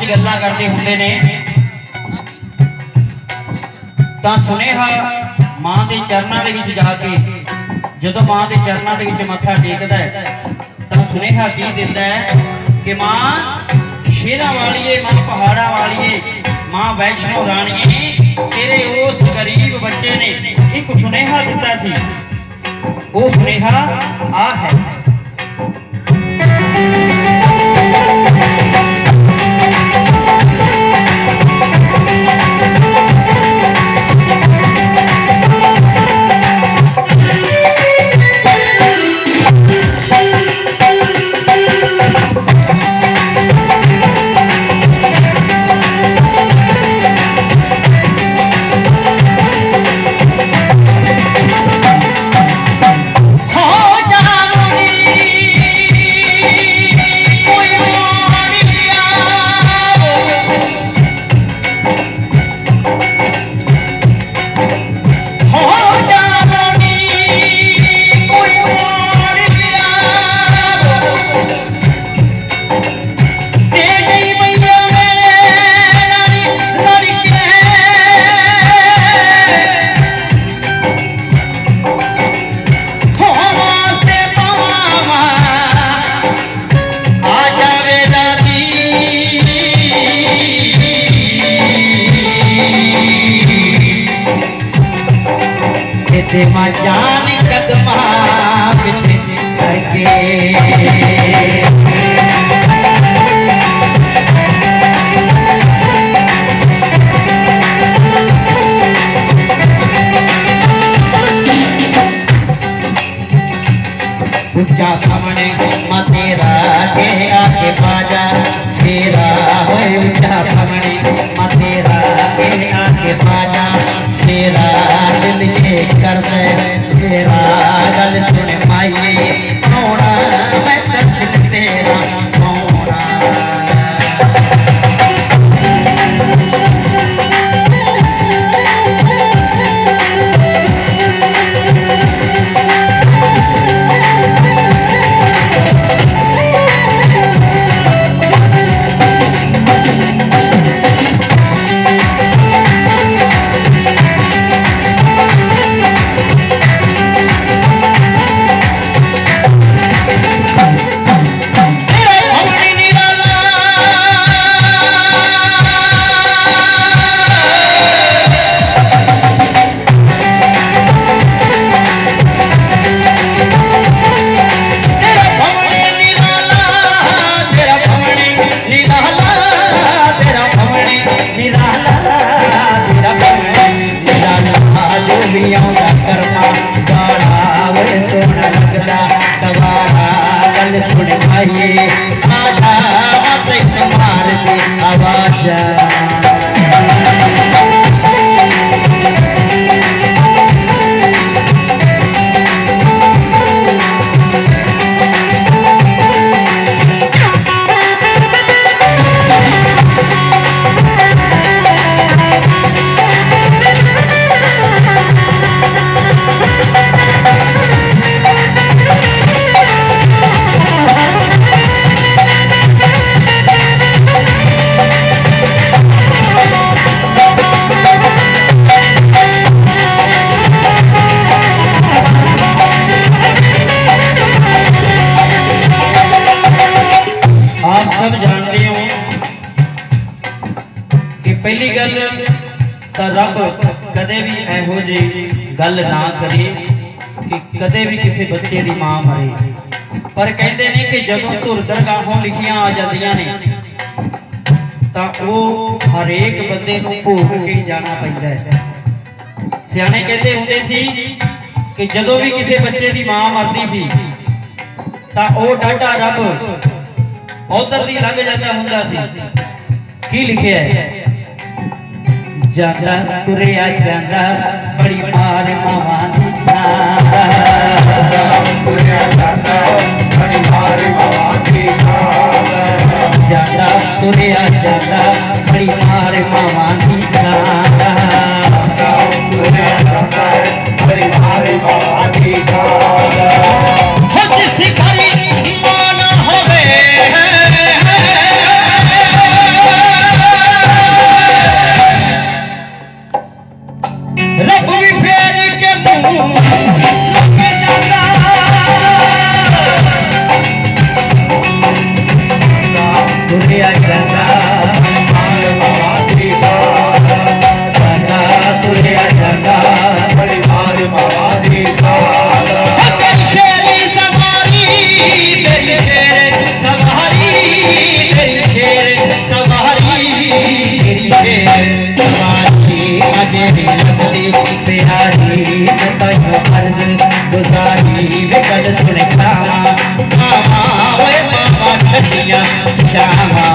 ਅਸੀਂ ਗੱਲਾਂ ਕਰਦੇ ਹੁੰਦੇ ਨੇ ਤਾਂ ਸੁਨੇਹਾ मां के चरणों के विच जाके जदों मां के चरणों के विच मत्था टेकदा है तो सुनेहा की दिंदा है कि मां शेरां वाली है, मां पहाड़ा वाली है, मां वैष्णो राणी है, तेरे उस गरीब बच्चे ने एक सुनेहा दिता सी। वो सुनेहा आ है जान कदमा लगे ऊंचा सामने तेरा के आके बाजा तेरा हो ऊंचा सामने तेरा के आके बाजा तेरा दिल के कर दे तेरा गल सुन माई मोड़ा मैं दर्शन तेरा मोड़ा पहली गल तो रब कदे भी एहो जी गल ना करे कि कदे भी किसी बच्चे की मां मरे, पर कहते ने कि जदों धुर दरगाहों लिखियां आ जांदियां ने तां वो हरेक बंदे नूं भोग के जाना पैंदा है। सियाणे कहते हुंदे सी कि जदों भी किसी बच्चे की मां मरदी थी तां ओ डाढा रब उधर दी लंघ जाता हुंदा सी। की लिखिया है जांदा तुरिया जांदा बड़ी मार मावां दी तुरिया जांदा बड़ी मार मावां दी जांदा तुरिया जांदा बड़ी मार मावां दी तुरिया जांदा बड़ी मार मावां दी जिस घरी मां ना होवे अर्ज गुजारी वे गल सुन खावा मामा वे मामा ठंडिया छावा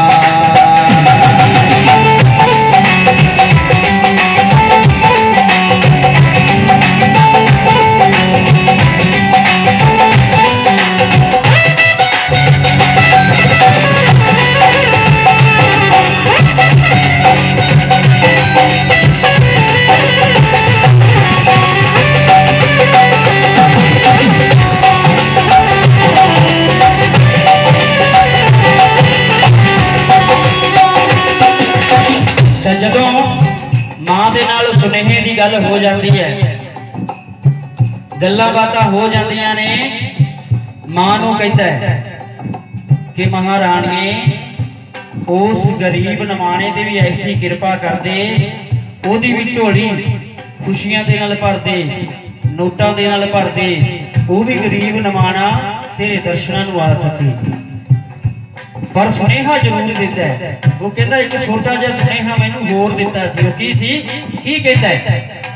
सुनेहे की गल हो जाती है, गल्लां बातां हो जांदियां ने। मां नूं कहता है कि महाराणीए उस गरीब नमाणे ते भी ऐसी कृपा कर दे, ओदी भी झोली खुशियां दे नाल भर दे, नोटां दे नाल भर दे, वो भी गरीब नमाणा तेरे दर्शनां नूं आ सके। पर सुनेहा जरूर देता है। वो कहता एक छोटा जिहा सुनेहा मैनू होर दिता सी। वो की कहता है,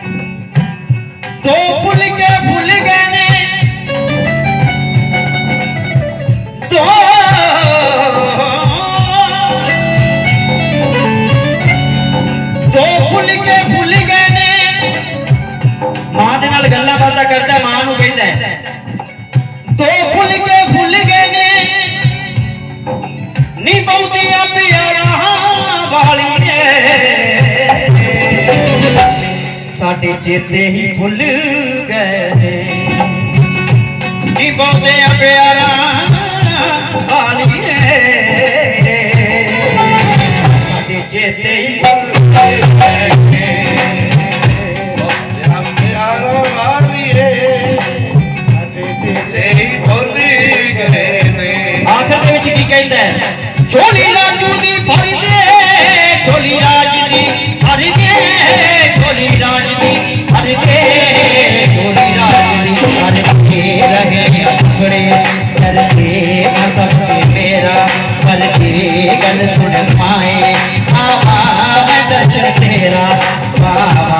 दो फुल गए ने दो फुल गए ने। मां दे नाल गल्लां बातां करदा, मां नूं कहदा है दो फुल गए ने नी बहुतिया प्यारा वाली ने साडे चेते ही भुल गए। नी बहुतिया प्यारा वाली ने साडे चेते ही भुल गए। आखिर में की कहता है, झोली राजू दी भर दे, झोली राज दी भर दे, झोली राज दी भर दे, झोली राज दी भर के रहे अपने करते न सबके मेरा पर के गल सुन पाए आवा मैं दर्शन तेरा बाबा